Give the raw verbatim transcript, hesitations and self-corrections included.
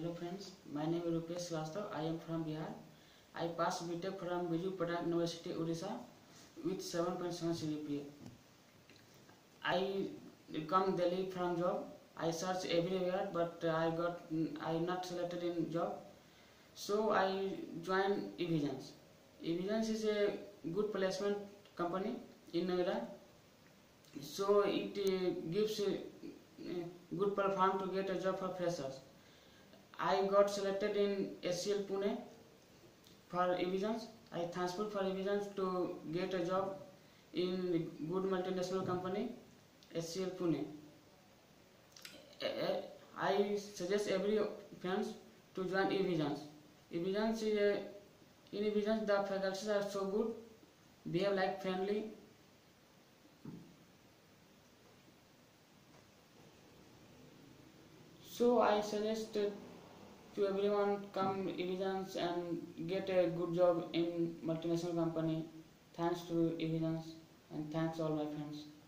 Hello friends, my name is Rupesh Srivastav. I am from Bihar. I passed B Tech from Biju Patnak University, Odisha with seven point seven C G P A. I come Delhi from job. I searched everywhere, but I got I not selected in job. So I joined eVisions. eVisions is a good placement company in Noida. So it uh, gives a, a good platform to get a job for freshers. I got selected in S C L Pune for eVisions. I transferred for eVisions to get a job in good multinational company S C L Pune. I suggest every friends to join eVisions. eVisions is a, in eVisions the faculties are so good, behave like friendly. So I suggest to everyone come eVisions and get a good job in multinational company. Thanks to eVisions and thanks all my friends.